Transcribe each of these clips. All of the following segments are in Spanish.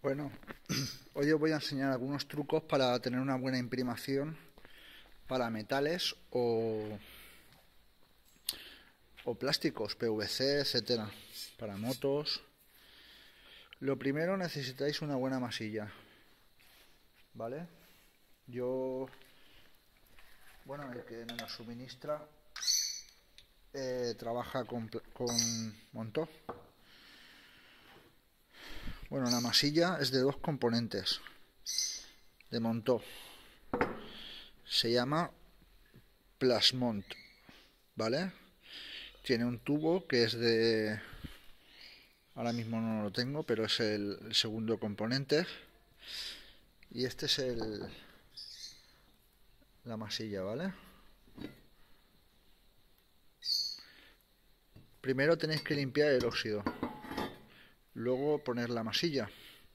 Bueno, hoy os voy a enseñar algunos trucos para tener una buena imprimación para metales o plásticos, PVC, etcétera, para motos. Lo primero, necesitáis una buena masilla, ¿vale? El que me lo suministra trabaja con Montó. Bueno, la masilla es de dos componentes, de Montó. Se llama Plasmont, ¿vale? Tiene un tubo que es de... Ahora mismo no lo tengo, pero es el segundo componente. Y este es la masilla, ¿vale? Primero tenéis que limpiar el óxido, luego poner la masilla.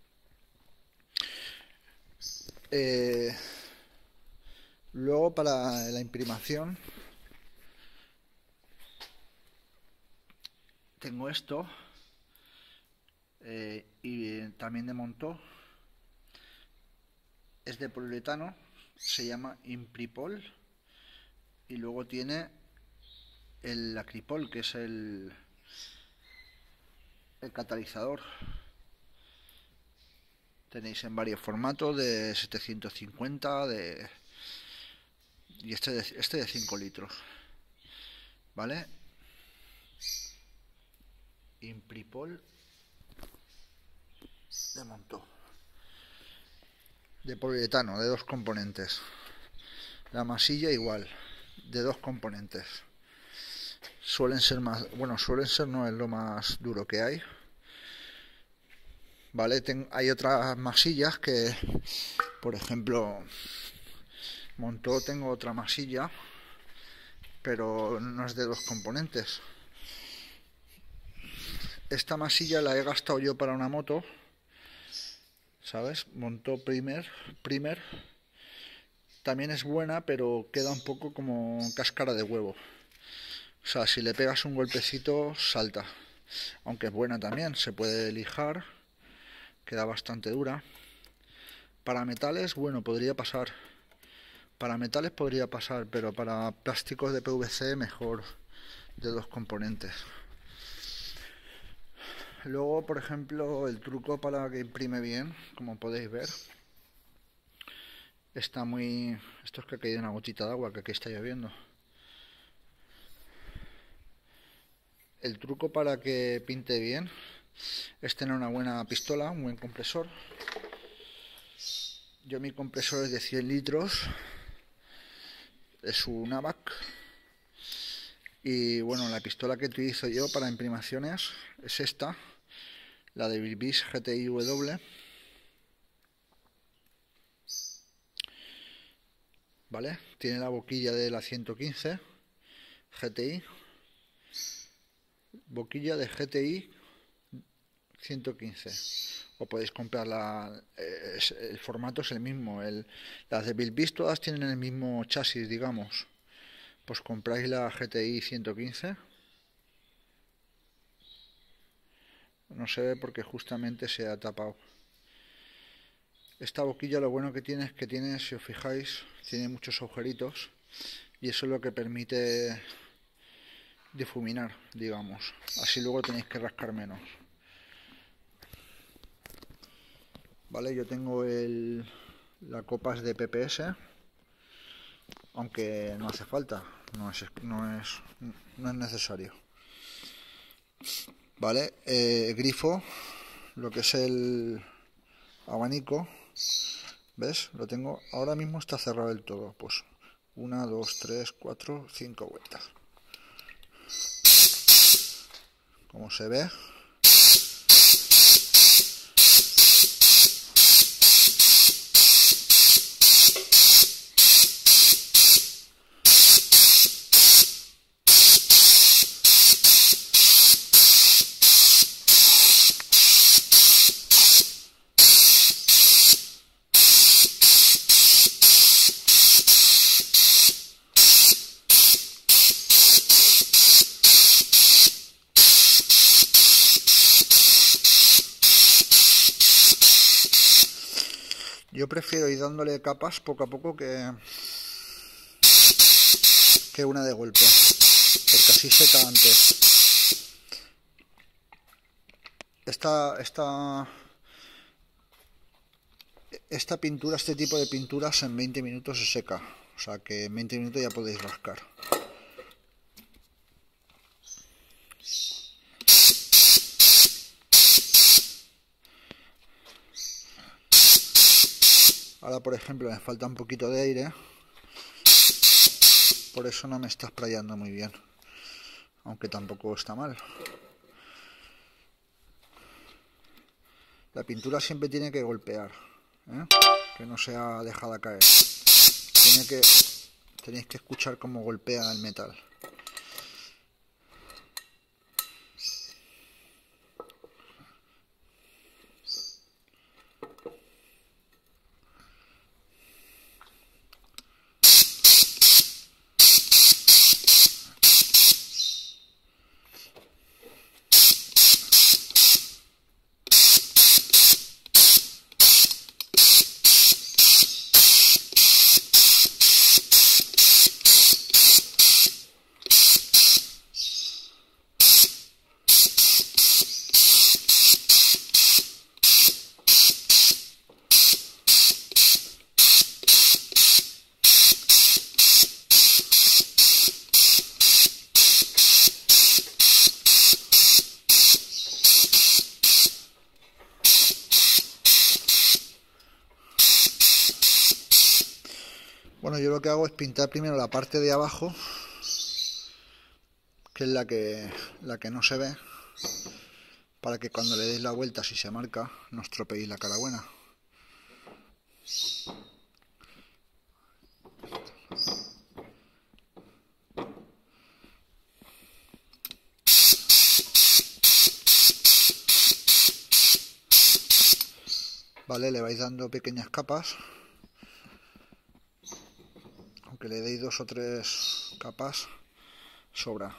Luego para la imprimación tengo esto y también de Montó. Es de poliuretano, se llama Impripol, y luego tiene el Acripol, que es el catalizador. Tenéis en varios formatos, de 750, y este de 5 litros, ¿vale? Impripol de Montó, de poliuretano, de dos componentes. La masilla igual, de dos componentes. Suelen ser más, bueno, no es lo más duro que hay, ¿vale? Hay otras masillas que, por ejemplo, Montó, tengo otra masilla, pero no es de dos componentes. Esta masilla la he gastado yo para una moto, ¿sabes? Montó Primer. También es buena, pero queda un poco como cáscara de huevo. O sea, si le pegas un golpecito, salta. Aunque es buena también, se puede lijar, queda bastante dura. Para metales, bueno, podría pasar. Para metales podría pasar, pero para plásticos de PVC mejor de dos componentes. Luego, por ejemplo, el truco para que imprime bien, como podéis ver, está muy... Esto es que ha caído una gotita de agua, que aquí está lloviendo. El truco para que pinte bien es tener una buena pistola, un buen compresor. Mi compresor es de 100 litros, es un AVAC. Y bueno, la pistola que utilizo yo para imprimaciones es esta, la de Bilbis GTI W, ¿vale? Tiene la boquilla de la 115 GTI, boquilla de GTI 115. O podéis comprarla, el formato es el mismo. Las de Bilbis todas tienen el mismo chasis, digamos. Pues compráis la GTI 115. No se ve porque justamente se ha tapado. Esta boquilla lo bueno que tiene es que tiene, si os fijáis, tiene muchos agujeritos, y eso es lo que permite difuminar, digamos. Así luego tenéis que rascar menos. Vale, yo tengo la copa es de PPS, aunque no hace falta, no es necesario. Vale, grifo, lo que es el abanico, ¿ves? Lo tengo, ahora mismo está cerrado del todo, pues 1, 2, 3, 4, 5 vueltas. Como se ve. Yo prefiero ir dándole capas poco a poco que una de golpe, porque así seca antes. Esta pintura, este tipo de pinturas en 20 minutos se seca, o sea que en 20 minutos ya podéis rascar. Ahora, por ejemplo, me falta un poquito de aire, por eso no me está sprayando muy bien, aunque tampoco está mal. La pintura siempre tiene que golpear, ¿eh? Que no sea dejada caer. Tenéis que escuchar cómo golpea el metal. Bueno, yo lo que hago es pintar primero la parte de abajo, que es la que no se ve, para que cuando le deis la vuelta, si se marca, no estropeéis la cara buena. Vale, le vais dando pequeñas capas. Aunque le deis 2 o 3 capas, sobra.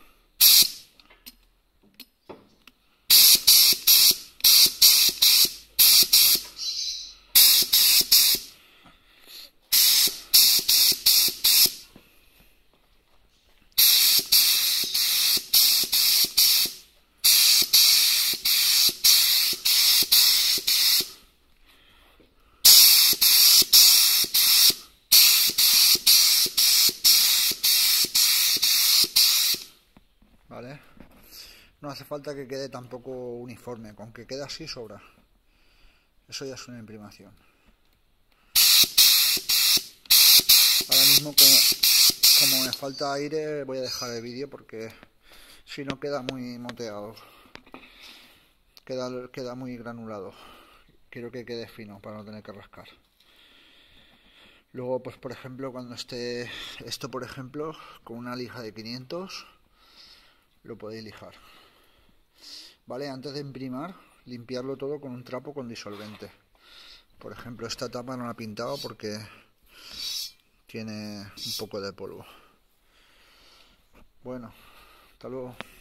¿Vale? No hace falta que quede tampoco uniforme, con que quede así sobra. Eso ya es una imprimación. Ahora mismo, como me falta aire, voy a dejar el vídeo porque si no queda muy moteado. Queda muy granulado. Quiero que quede fino para no tener que rascar. Luego, pues por ejemplo, cuando esté esto, por ejemplo, con una lija de 500, lo podéis lijar. Vale, antes de imprimir, limpiarlo todo con un trapo con disolvente. Por ejemplo, esta tapa no la he pintado porque tiene un poco de polvo. Bueno, hasta luego.